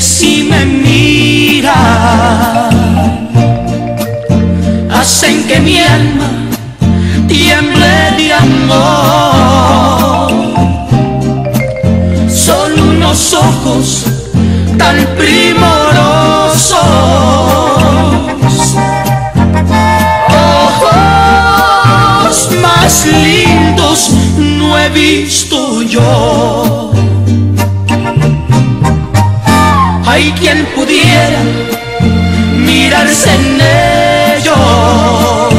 si me miran hacen que mi alma tiemble de amor. Son unos ojos tan primorosos, ojos más lindos no he visto yo. Hay quien pudiera mirarse en ellos,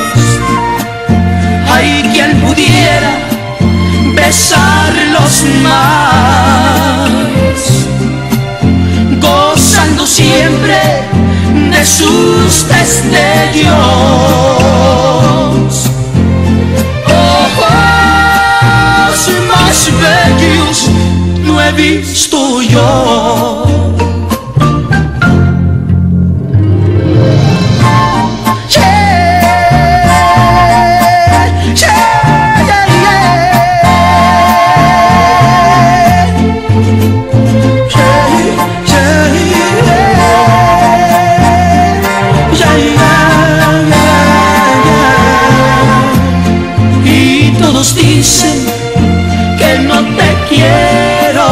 hay quien pudiera besarlos más, gozando siempre de sus destellos. Ojos más bellos no he visto yo. Dicen que no te quiero,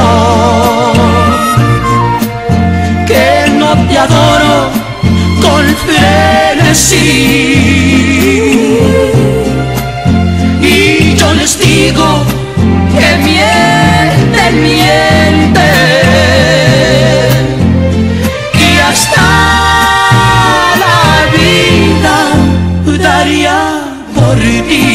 que no te adoro con frenesí, y yo les digo que mienten, que hasta la vida daría por ti.